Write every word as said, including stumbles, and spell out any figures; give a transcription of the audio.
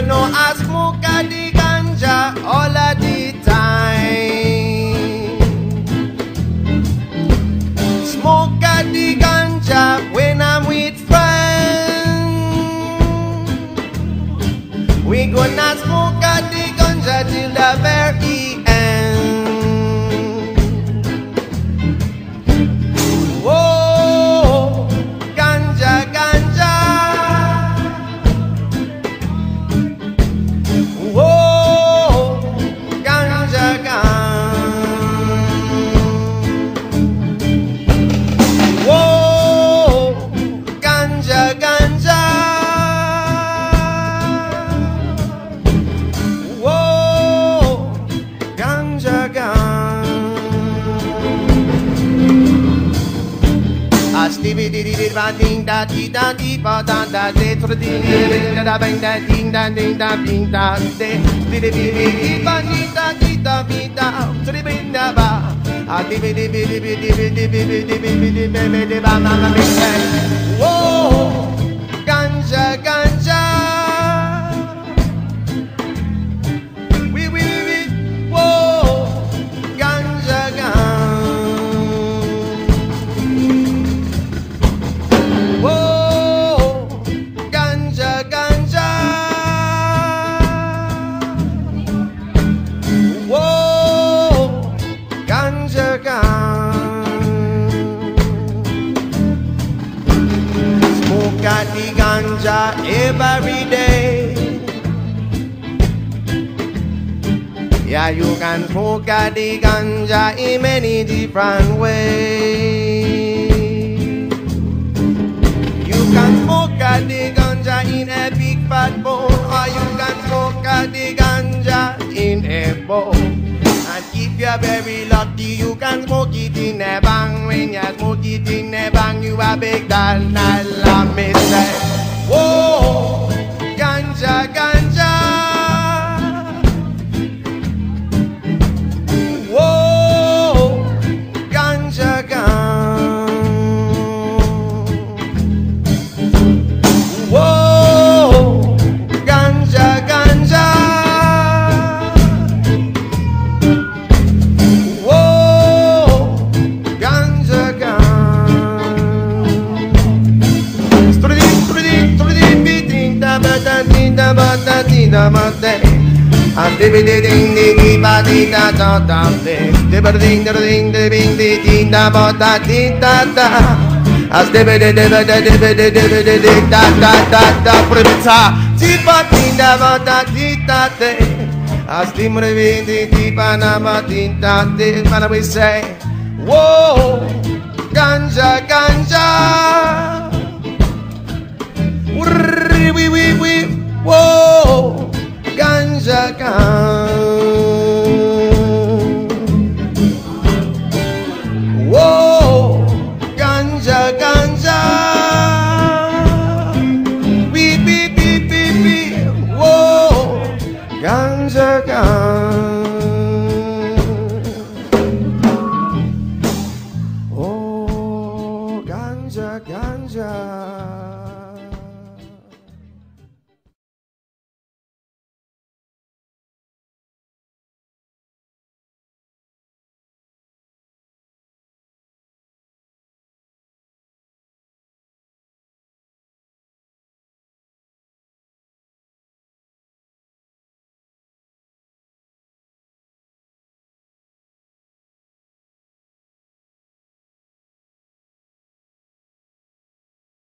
You know I smoke a the ganja all of the time. Smoke a the ganja when I'm with friends. We gonna smoke a the ganja till the very end. Whoa, ganja, ganja. Whoa, ganja, ganja. Whoa, ganja, ganja. Whoa, ganja, ganja. I stevie did it, ba ding da dee da dee ba da da de to the ding da da bang da ding da ding da ding da de dee dee dee dee ba dee da dee da dee da to the bing da ba ah dee dee dee dee dee dee dee dee dee dee dee dee dee ba ma ma bing bang. Whoa, ganja, ganja. We we we whoa, ganja, ganja. Whoa, ganja, ganja. Whoa, ganja, ganja. Smoke at the ganja every day. Yeah, you can smoke at the ganja in many different ways. You can smoke at the ganja in a big fat bowl, or you can smoke at the ganja in a bowl. And if you're very lucky, you can smoke it in a bang. When you smoke it in a bang, you are big than a lamb. Me say, whoa, ganja, ganja. Whoa, ganja, ganja. Whoa, ganja, ganja. Whoa, ganja, ganja. Strudi, strudi, strudi, beating, da ba da dee da ba da dee da ba da. And ding ding ding ding ba dee da da da ding, ding ding ding ding ding ding da ba da dee da da. As de de de de de de de de de de da da da da previta ti ba dee da ba da dee da de. As di mre vi di di ba na ba dee da de. Man we say, whoa, ganja, ganja.